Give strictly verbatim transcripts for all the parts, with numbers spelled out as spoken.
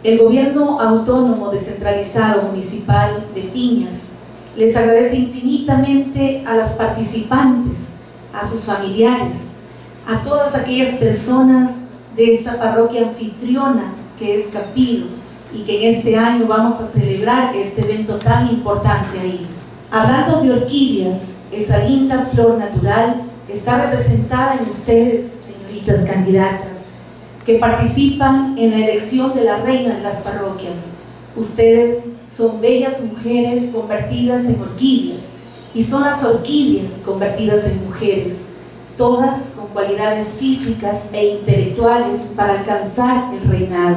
El Gobierno Autónomo Descentralizado Municipal de Piñas les agradece infinitamente a las participantes, a sus familiares, a todas aquellas personas de esta parroquia anfitriona que es Capiro, y que en este año vamos a celebrar este evento tan importante ahí. Hablando de orquídeas, esa linda flor natural está representada en ustedes, señoritas candidatas, que participan en la elección de la reina de las parroquias. Ustedes son bellas mujeres convertidas en orquídeas, y son las orquídeas convertidas en mujeres, todas con cualidades físicas e intelectuales para alcanzar el reinado.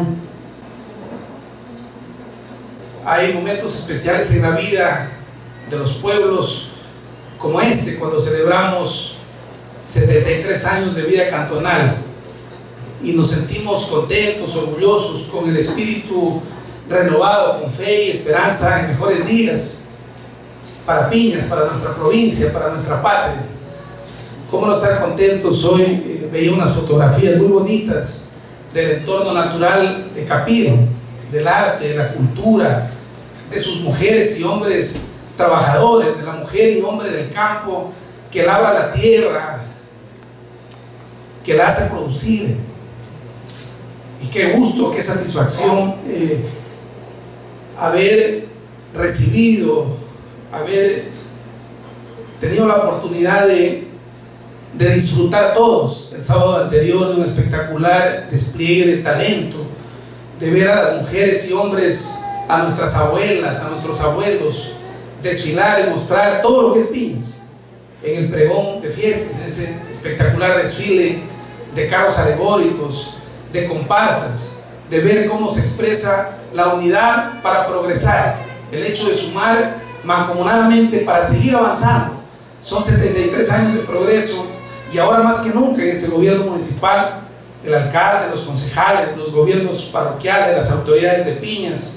Hay momentos especiales en la vida de los pueblos como este, cuando celebramos setenta y tres años de vida cantonal y nos sentimos contentos, orgullosos, con el espíritu renovado, con fe y esperanza en mejores días para Piñas, para nuestra provincia, para nuestra patria. ¿Cómo no estar contentos? Hoy eh, veía unas fotografías muy bonitas del entorno natural de Capiro, del arte, de la cultura, de sus mujeres y hombres trabajadores, de la mujer y hombre del campo que labra la tierra, que la hace producir. Y qué gusto, qué satisfacción eh, haber recibido, haber tenido la oportunidad de, de disfrutar todos el sábado anterior de un espectacular despliegue de talento, de ver a las mujeres y hombres, a nuestras abuelas, a nuestros abuelos, desfilar y mostrar todo lo que es Piñas en el pregón de fiestas, en ese espectacular desfile de carros alegóricos, de comparsas, de ver cómo se expresa la unidad para progresar, el hecho de sumar mancomunadamente para seguir avanzando. Son setenta y tres años de progreso, y ahora más que nunca en este gobierno municipal, el alcalde, los concejales, los gobiernos parroquiales, las autoridades de Piñas,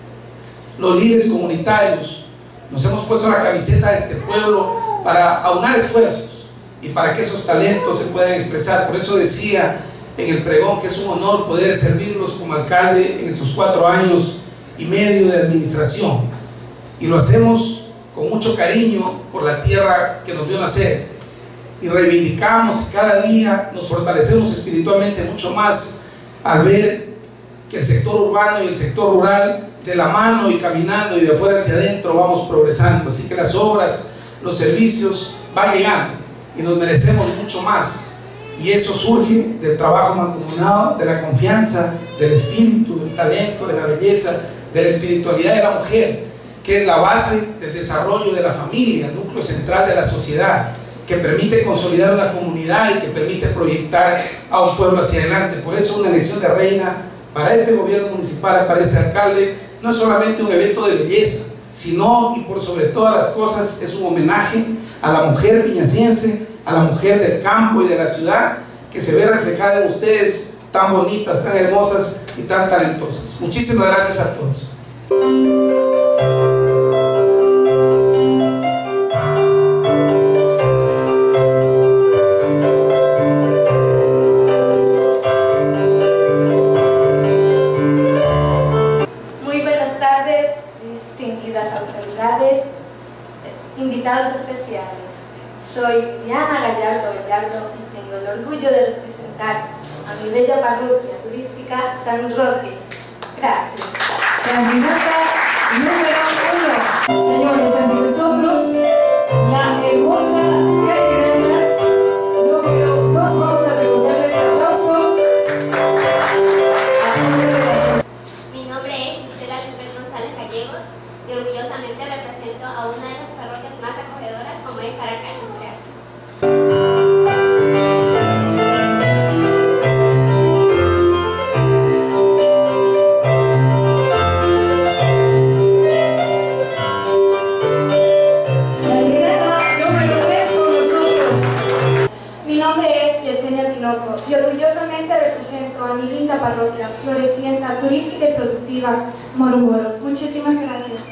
los líderes comunitarios, nos hemos puesto la camiseta de este pueblo para aunar esfuerzos y para que esos talentos se puedan expresar. Por eso decía en el pregón que es un honor poder servirlos como alcalde en estos cuatro años y medio de administración, y lo hacemos con mucho cariño por la tierra que nos vio nacer, y reivindicamos y cada día nos fortalecemos espiritualmente mucho más al ver que el sector urbano y el sector rural, de la mano y caminando y de afuera hacia adentro, vamos progresando. Así que las obras, los servicios van llegando y nos merecemos mucho más, y eso surge del trabajo mancomunado, de la confianza, del espíritu, del talento, de la belleza, de la espiritualidad de la mujer, que es la base del desarrollo de la familia, el núcleo central de la sociedad, que permite consolidar una comunidad y que permite proyectar a un pueblo hacia adelante. Por eso una elección de reina para este gobierno municipal, para este alcalde, no es solamente un evento de belleza, sino, y por sobre todas las cosas, es un homenaje a la mujer piñaciense, a la mujer del campo y de la ciudad, que se ve reflejada en ustedes, tan bonitas, tan hermosas y tan talentosas. Muchísimas gracias a todos. Invitados especiales, soy Diana Gallardo Gallardo y tengo el orgullo de representar a mi bella parroquia turística San Roque. Gracias. Candidata número uno. Señores, ante nosotros la hermosa candidata número dos. Vamos a devolverles el aplauso. Mi nombre es Gisela López González Gallegos y orgullosamente represento a una de las parroquias más acogedoras como es Aracán. Gracias. Y orgullosamente represento a mi linda parroquia, florecienta, turística y productiva, Moro Moro. Muchísimas gracias.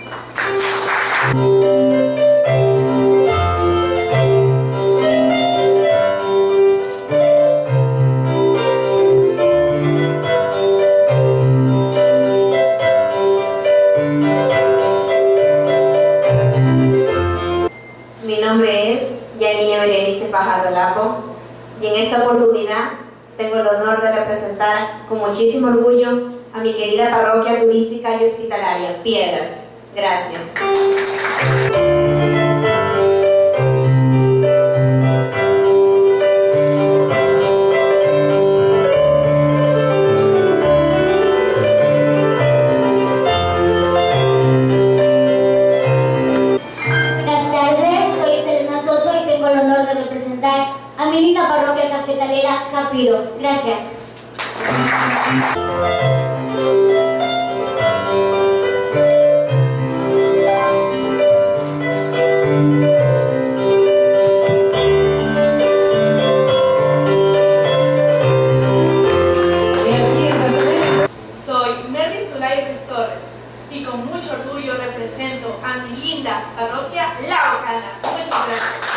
y en esta oportunidad tengo el honor de representar con muchísimo orgullo a mi querida parroquia turística y hospitalaria, Piedras. Gracias. A mi linda parroquia cafetalera Capiro. Gracias. Soy Nelly Zulaides Torres y con mucho orgullo represento a mi linda parroquia La Bocana. Muchas gracias.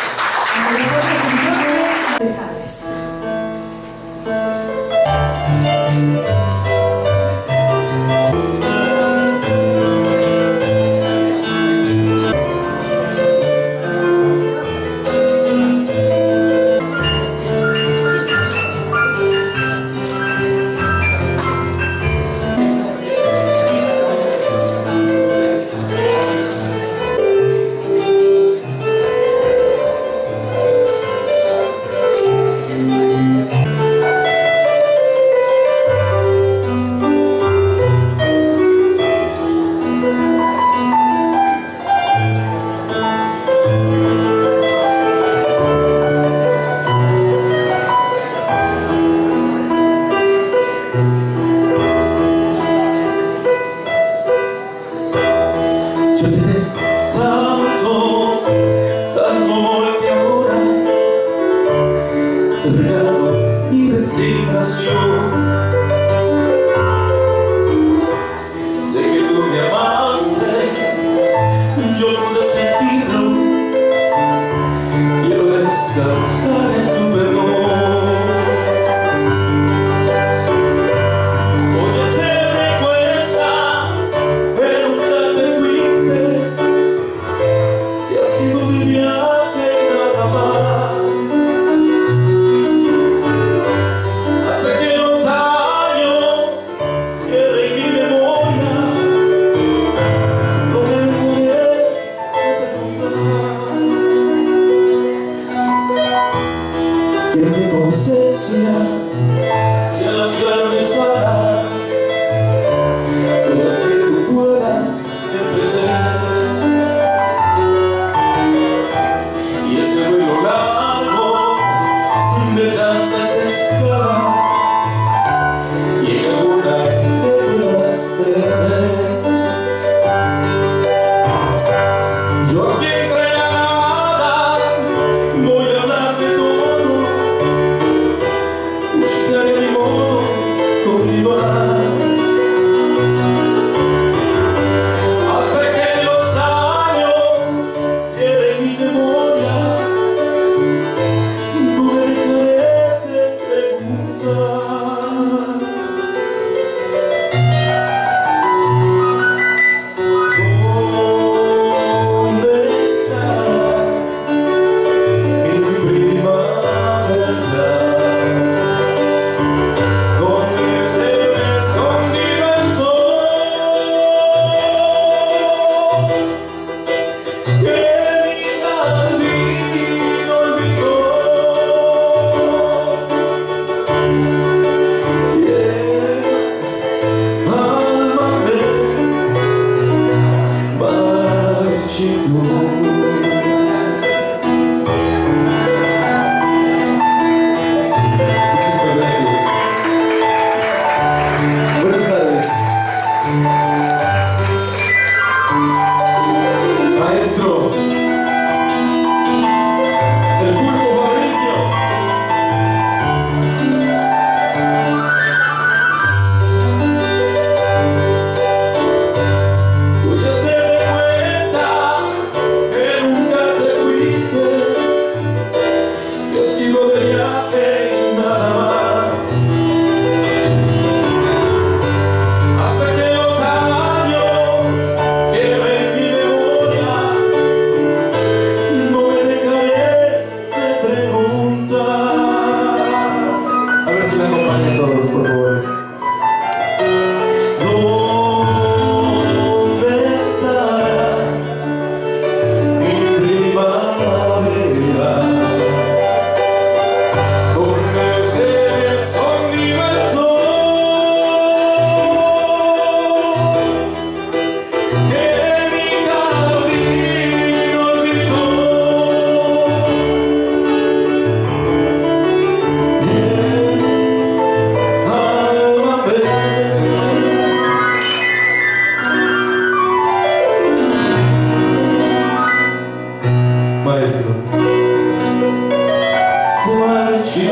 Buscaré mi modo, continuar.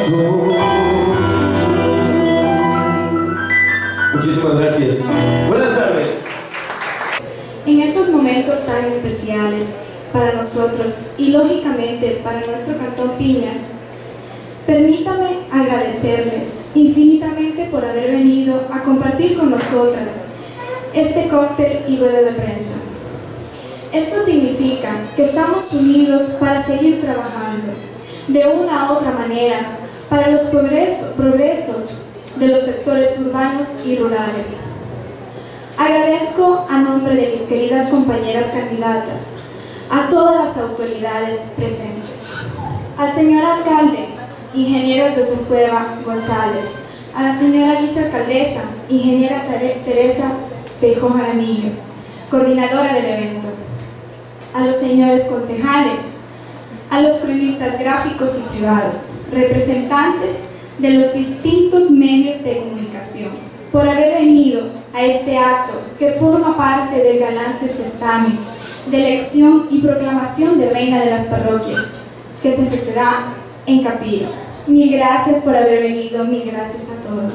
Muchísimas gracias. Buenas tardes. En estos momentos tan especiales para nosotros y lógicamente para nuestro Cantón Piñas, permítame agradecerles infinitamente por haber venido a compartir con nosotras este cóctel y rueda de prensa. Esto significa que estamos unidos para seguir trabajando de una u otra manera para los progresos, progresos de los sectores urbanos y rurales. Agradezco a nombre de mis queridas compañeras candidatas, a todas las autoridades presentes, al señor alcalde, ingeniero José Cueva González, a la señora vicealcaldesa, ingeniera Teresa Pejo Jaramillo, coordinadora del evento, a los señores concejales, a los cronistas gráficos y privados, representantes de los distintos medios de comunicación, por haber venido a este acto que forma parte del galante certamen de elección y proclamación de Reina de las Parroquias, que se efectuará en Capiro. Mil gracias por haber venido, mil gracias a todos.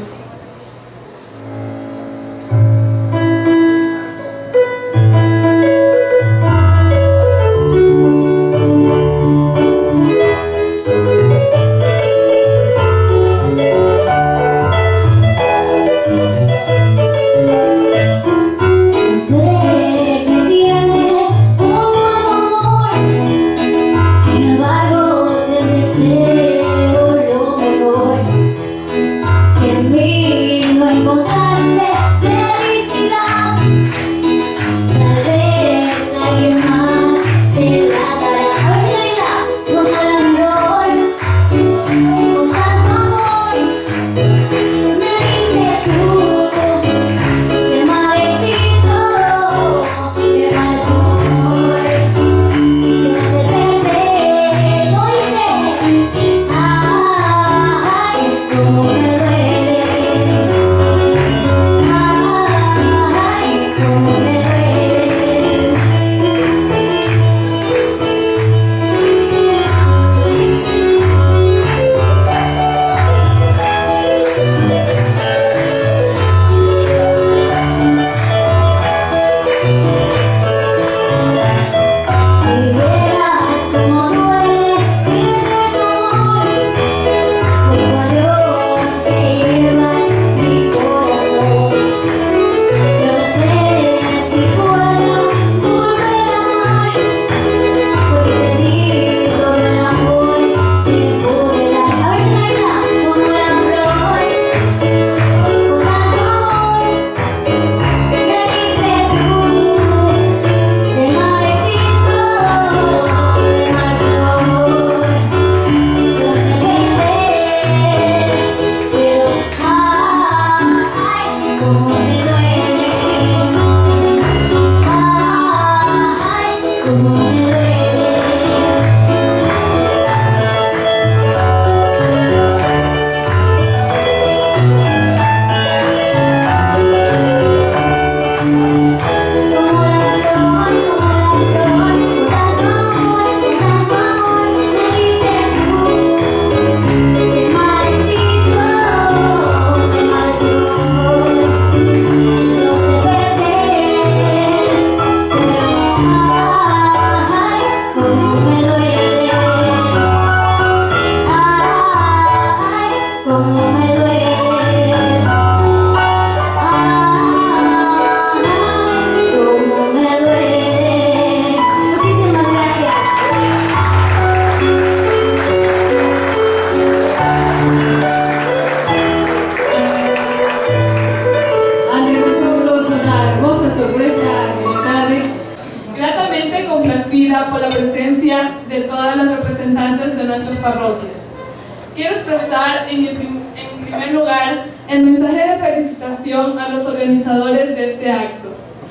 Por la presencia de todas las representantes de nuestras parroquias. Quiero expresar en, el, en primer lugar el mensaje de felicitación a los organizadores de este acto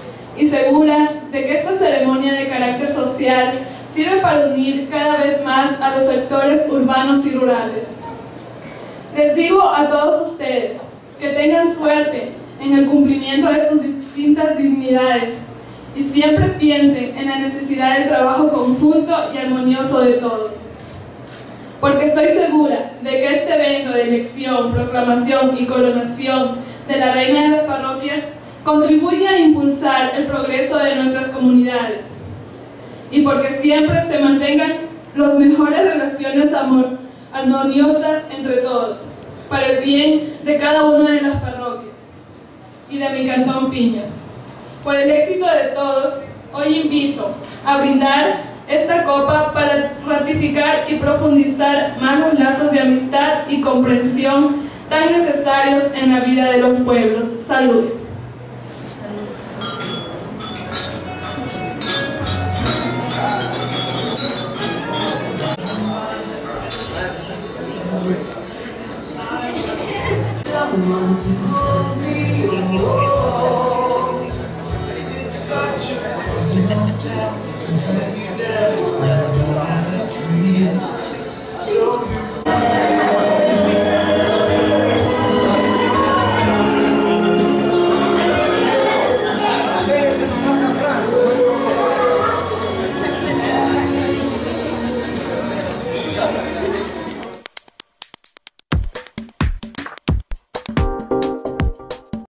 y segura de que esta ceremonia de carácter social sirve para unir cada vez más a los sectores urbanos y rurales. Les digo a todos ustedes que tengan suerte en el cumplimiento de sus distintas dignidades y siempre piensen en la necesidad del trabajo conjunto y armonioso de todos, porque estoy segura de que este evento de elección, proclamación y coronación de la Reina de las Parroquias contribuye a impulsar el progreso de nuestras comunidades y porque siempre se mantengan las mejores relaciones amor, armoniosas entre todos, para el bien de cada una de las parroquias y de mi cantón Piñas. Por el éxito de todos, hoy invito a brindar esta copa para ratificar y profundizar más los lazos de amistad y comprensión tan necesarios en la vida de los pueblos. Salud. One, two, three.